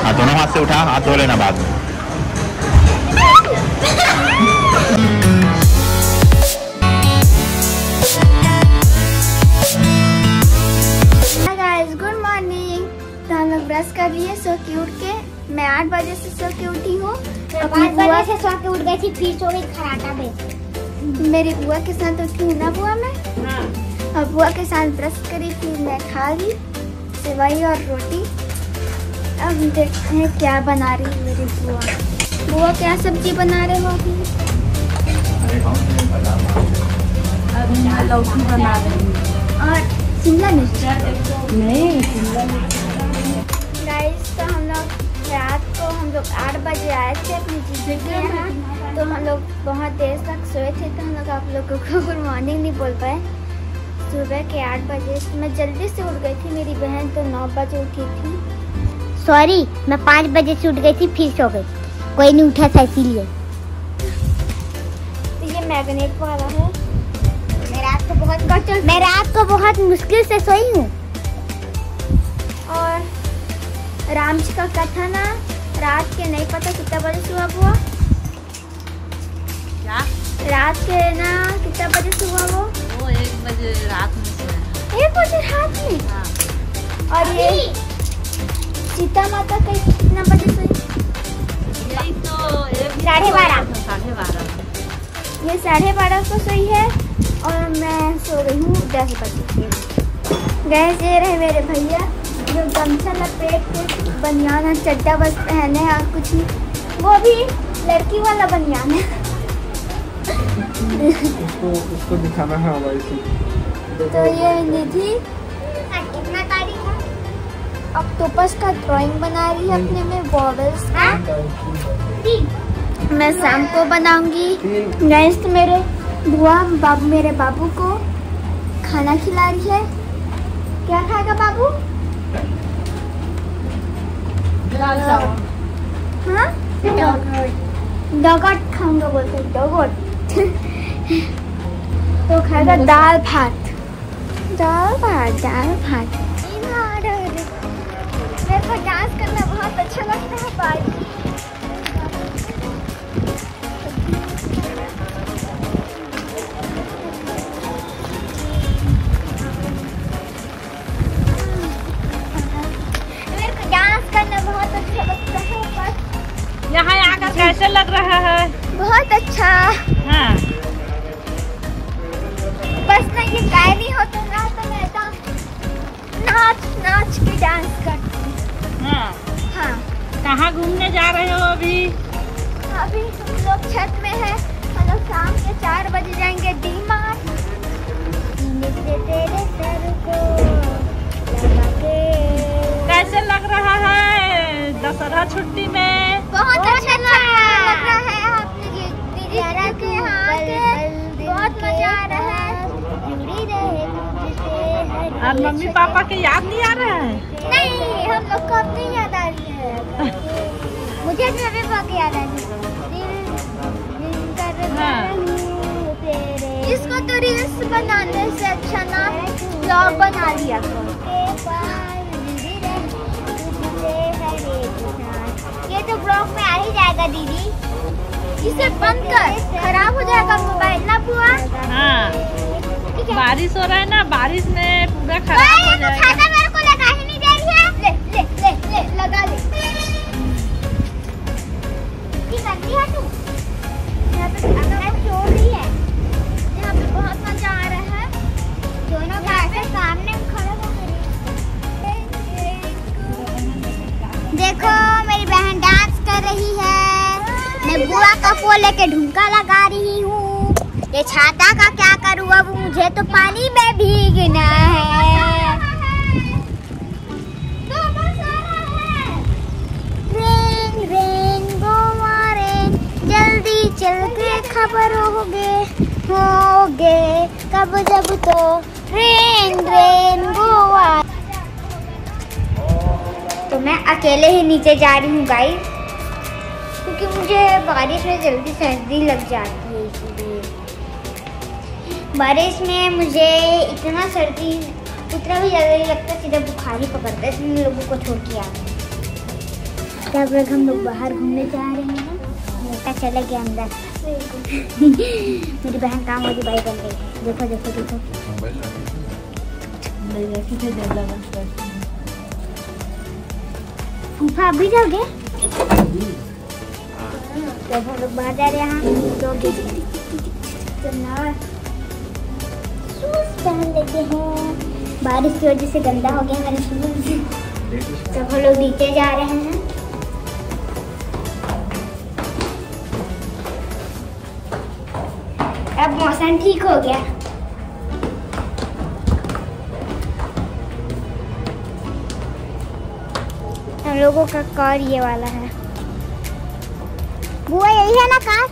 हाँ दोनों हाथ से उठा, हाथ धो लेना बाद में। Good morning. तो हम लोग ब्रश कर लिए सो के उठ के। मैं 8 बजे से सो के उठी हूँ। 5 बजे से सो के उठ गई थी, फिर सो गई खराटा में। मेरी बुआ के साथ उठी हूँ ना बुआ मैं। हाँ। और बुआ के साथ ब्रश करी थी, मैं खा ली सेवई और रोटी। अब देखते हैं क्या बना रही है मेरी बुआ। बुआ क्या सब्जी बना रहे हो अभी? अभी लौकी बना रही हूँ और शिमला मिर्च नहीं, शिमला मिर्च। गाइस तो हम लोग रात को 8 बजे आए थे अपनी जीजू के यहाँ। तो हम लोग बहुत देर तक सोए थे, तो हम लोग आप लोगों को गुड मॉर्निंग नहीं बोल पाए। सुबह के 8 बजे मैं जल्दी से उठ गई थी। मेरी बहन तो 9 बजे उठी थी। सॉरी, मैं 5 बजे से उठ गई थी, फिर सो गई। कोई नहीं उठा था इसीलिए। तो ये मैग्नेट वाला है। मैं रात को बहुत मुश्किल से सोई हूँ। और राम जी का कथा ना रात के नहीं पता कितना बजे सुबह हुआ। क्या? रात के ना कितना बजे सुबह वो 1 बजे रात में सोया। 1 बजे रात में। हाँ। और ये सीता माता कितना बजे सोई? यही तो 12:30। 12:30। ये 12:30 को सोई है और मैं सो गई हूँ 10 बजे। गैस ये रहे मेरे भैया जो गमछा लपेट के बनियान और चड्डा बस पहने हैं और कुछ नहीं। वो भी लड़की वाला बनियान है। उसको दिखाना है वैसे। तो ये निधि कितना तारीख है? ऑक्टोपस का ड्राइंग बना रही है अपने में वॉवल्स का। मैं शाम को बनाऊंगी। गैस तो मेरे बुआ मेरे बाबू को खाना खिला रही है। क्या खाएगा बाबू? हाँ? डोगट खाऊंगा बोलते डोगट। तो खाएगा दाल भात। मेरे को डांस करना बहुत अच्छा लगता है। बाजी यहाँ आकर कैसे लग रहा है? बहुत अच्छा। हाँ। बस ना ये गायनी होता ना तो मैं नाच के डांस करती हूँ। हाँ। हाँ। कहाँ घूमने जा रहे हो अभी? अभी हम लोग छत में है। हम लोग शाम के 4 बजे जाएंगे डी-मार्ट। कैसे लग रहा है दशहरा छुट्टी में? बहुत अच्छा लग रहा है। आपने दीदी के यहाँ के बहुत मजा आ रहा है। और मम्मी पापा के याद नहीं आ रहा है? नहीं, हम लोग को अब नहीं याद आ रही है। मुझे मम्मी पापा की याद आ रही है। इसको तो रील्स बनाने से अच्छा ना ब्लॉग बना लिया करो। ये तो ब्लॉग में आ ही जाएगा दीदी। इसे बंद कर, खराब हो जाएगा मोबाइल ना बुआ। हाँ। बारिश हो रहा है ना, बारिश में पूरा खराब हो जाएगा। छाता मेरे को लगा ही नहीं दे रही है। ले लगा ले। क्या करती है तू? यहाँ पे खाना छोड़ रही है। यहाँ पे बहुत मजा आ रहा है। दोनों का ऐसे सामने खड़ा होकर देखो मेरी बहन डांस कर रही है। मैं बुआ का फूल लेके ढुमका लगा रही हूँ। ये छाता का क्या करूँ अब, मुझे तो पानी में भीगना है। रेन गोवा रेन, जल्दी चल के खबर होगे कब जब तो रेन गोवा। तो मैं अकेले ही नीचे जा रही हूँ गाइस, क्योंकि मुझे बारिश में जल्दी सर्दी लग जाती है। इसलिए बारिश में मुझे इतना सर्दी उतना भी ज़्यादा नहीं लगता, सीधा बुखार ही पकड़ता है। इसलिए लोगों को छोड़ के आ तब तक हम लोग बाहर घूमने जा रहे हैं। बेटा चले गए अंदर। मेरी बहन काम वाली बाई बन गई है। देखो देखो देखो। फूफा अभी जाओगे? तो हम लोग बाहर जा रहे हैं। शूज पहन लेते हैं। बारिश की वजह से गंदा हो गया मेरे शूज। तो हम लोग नीचे जा रहे हैं। अब मौसम ठीक हो गया। हम लोगों का कार ये वाला है। बुआ यही है ना कार?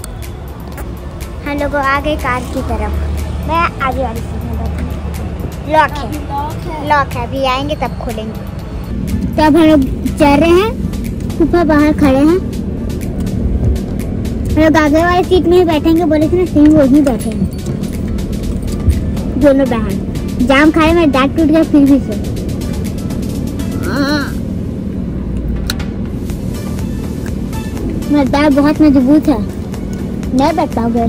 हम लोग आ गए कार की तरफ। मैं आगे वाली सीट में बैठी। लॉक है। अभी आएंगे तब खोलेंगे। तब हम लोग चल रहे हैं। फूफा बाहर खड़े हैं। हम लोग आगे वाली सीट में ही बैठेंगे। बोले थे ना सेम वही बैठेंगे दोनों बहन। जाम खाए में दांत टूट गया फिर भी से। मेरा दांत बहुत मजबूत है। नहीं बैठ पाओगे।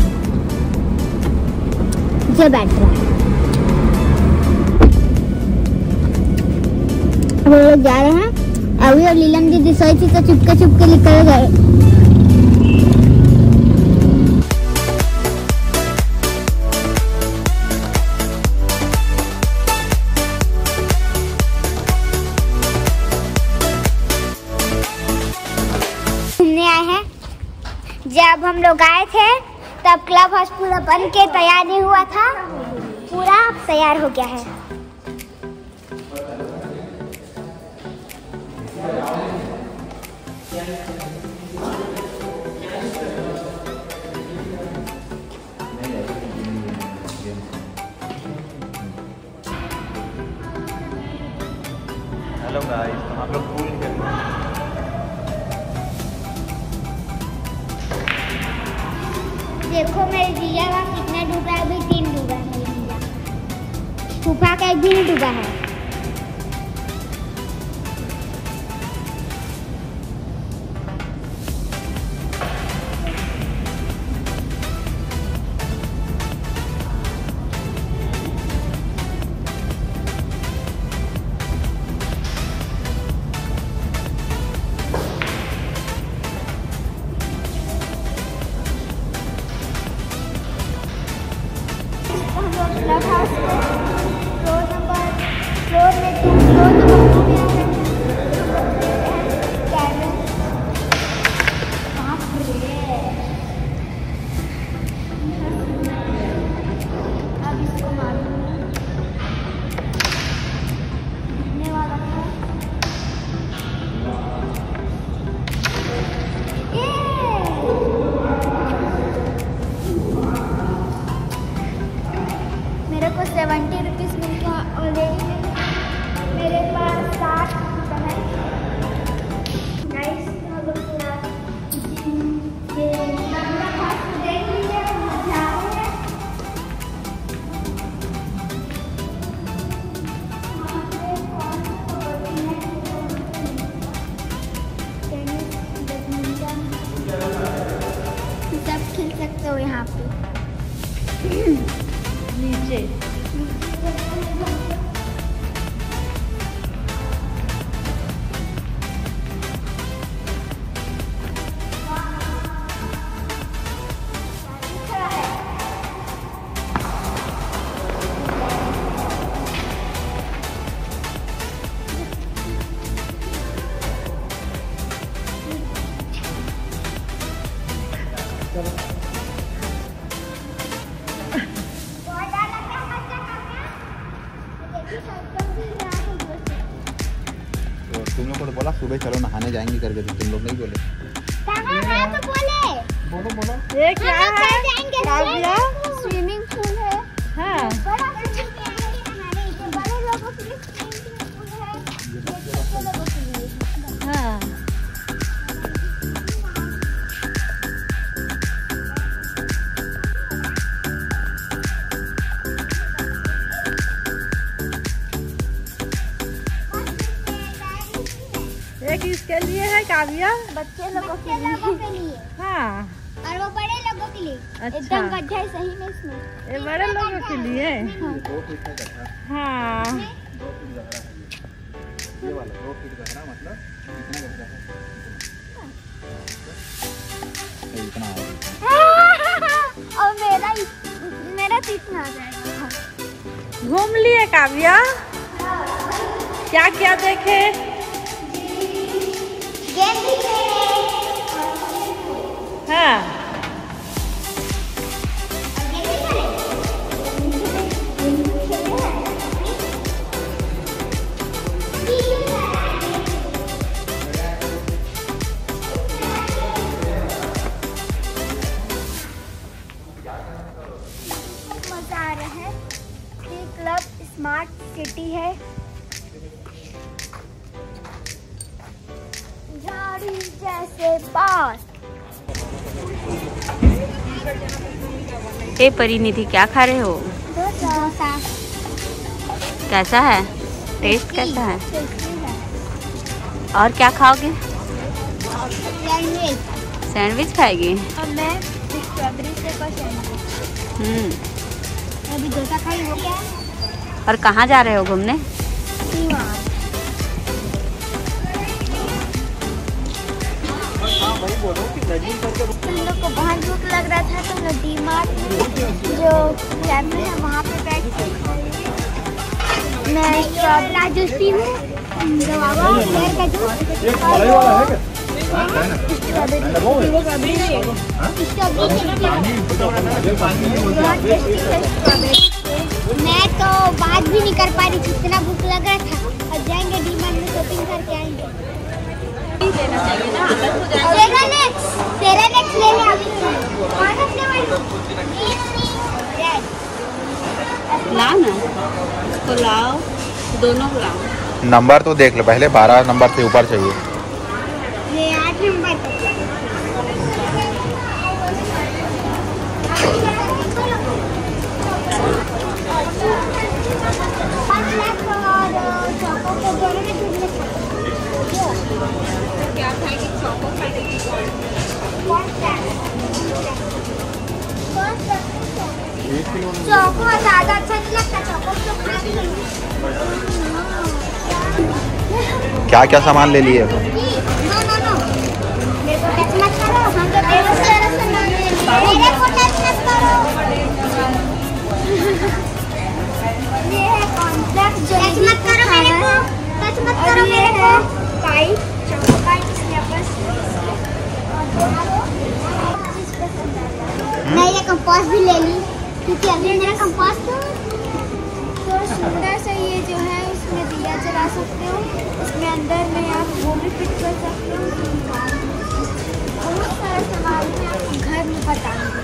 जो बैठ रहा है। अब लोग जा रहे हैं। अभी और लीलम दीदी सोई थी तो चुपके चुपके निकल गए। घूमने आए हैं। जब हम लोग आए थे तब क्लब हाउस पूरा बन के तैयार नहीं हुआ था। पूरा तैयार हो गया है। हेलो गाइस, तो हम लोग पूल खेल रहे हैं। देखो मेरे जीजा का कितना डूबा है। अभी 3 डूबा है मेरे जीजा। फूफा का एक भी नहीं डूबा है। क्लब हाउस फ्लोर में 2 नंबर में आ अब इसको मालूम गिरने वाला था। मेरे को 70 रुपीज़ मिल गया ऑलरेडी। मेरे पास 60 रुपये है। गाइस हम लोग पूरा ये नंबर हाथ देख लीजिए। मजा आ रही है। सब खेल सकते हो यहाँ पे। नीचे तो तुम लोग को तो बोला सुबह चलो नहाने जाएंगे करके, तो तुम लोग नहीं बोले। कहाँ है तो बोले। बोलो ये क्या है? स्विमिंग पूल है। हाँ बड़ा बड़े लोगों के लिए स्विमिंग पूल है। ये छोटे लोगों के लिए। हाँ एक इसके लिए है काव्या, बच्चे लोगों के लिए। हाँ और वो बड़े लोगों के लिए। अच्छा। एकदम गड्ढा है सही में इसमें। ये बड़े लोगों के लिए। हाँ 2 फीट गहरा है ये वाला 2 फीट गहरा मतलब इतना गहरा है इतना और मेरा तो इतना आ जाएगा। घूम लिए काव्या, क्या क्या देखे? गेम भी खेले। हाँ मजा आ रहा है। ये क्लब स्मार्ट सिटी है। झाड़ी जैसे पास। हे परिनिधि, क्या खा रहे हो? डोसा। कैसा है? टेस्ट कैसा है? टेस्टी है। और क्या खाओगे? सैंडविच। सैंडविच खाएगी? और मैं स्ट्रॉबेरी से का सैंडविच। अभी डोसा खाई हो क्या? और कहाँ जा रहे हो घूमने? हम लोग को बहुत भूख लग रहा था तो हम लोग डी-मार्ट जो कैफे है वहाँ पे बैठ के मैं स्ट्रॉबेरी जूस पी हूँ, गवावा पेड़ का जूस मैं तो बात भी नहीं कर पा रही थी, इतना भूख लग रहा था। अब जाएंगे डी-मार्ट में शॉपिंग करके आएंगे। सेरानेक्स ले ले अभी। लाओ ना, तो लाओ, दोनों लाओ। नंबर तो देख लो पहले, 12 नंबर से ऊपर चाहिए। ये 8 नंबर चौको ज्यादा अच्छा नहीं लगता। चौको क्या क्या सामान ले लिए? नो नो नो मेरे को टच मत करो। हम तो मेरे को टच मत करो। ये है कॉन्ट्रैक्ट जो टच मत करो मेरे को। टच मत करो मेरे को। पाइप चौको पाइप स्नैपर्स। मैं ये कंपास भी ले ली क्योंकि अभी मेरा कंपास तो सुंदर सा ये जो है इसमें दिया जला सकते हो। इसमें अंदर में आप वो भी फिट कर सकते हो। बहुत सारा सामान मैं आपको घर में बताऊंगी।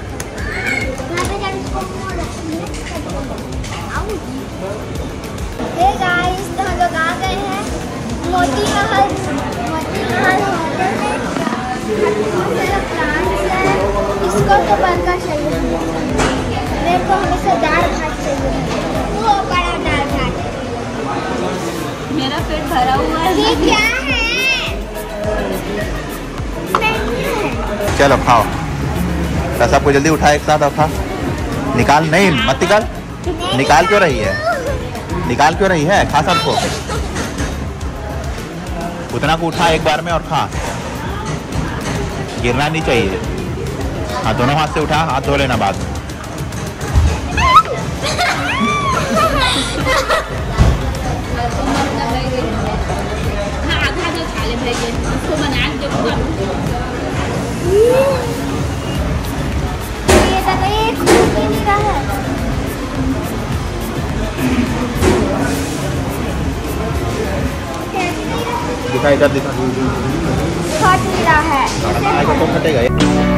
गाइस तो हम लोग आ गए हैं मोती महल होटल में। बहुत सारा प्लांट्स है। इसको तो बर्गर चाहिए, मेरे को हमेशा दाल भात चाहिए, वो बड़ा दाल भात। मेरा पेट भरा हुआ है। ये क्या है? चलो खाओ। सबको जल्दी उठा, एक साथ उठा। निकाल, नहीं मत निकाल। निकाल क्यों रही है? निकाल क्यों रही है? खा सबको। उतना को उठा एक बार में और खा। गिरना नहीं चाहिए। हाँ दोनों हाथ से उठा, हाथ धो लेना बाद में। दिखा इधर दिखा। फट रहा है। तो फटेगा।